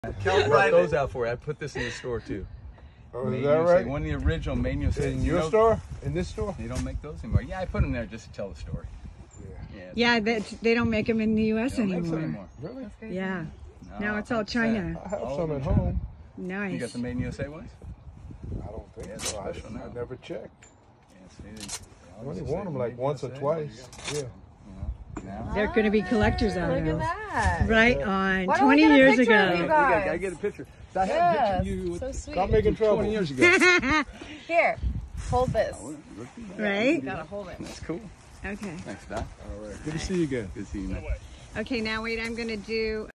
I brought those out for you. I put this in the store too. Oh, is that right? One of the original Mania says. In your store? In this store? They don't make those anymore. Yeah, I put them there just to tell the story. Yeah, they don't make them in the U.S. anymore. Really? Yeah. No, Now it's all China. I have some at home. Nice. You got the Made in USA ones? I don't think Yeah, so. special now. I never checked. Yes, I only worn them like once or twice. Yeah. Now. They're going to be collectors out Look of at that. Right on. Why don't 20 we get a years picture ago. of you guys? I get a picture. I had a picture of you So sweet. Stop making trouble. 20 years ago. Here, hold this. Right? You gotta hold it. That's cool. Okay. Thanks, Doc. All right. Good to see you again. Good seeing you. Okay, now wait, I'm going to do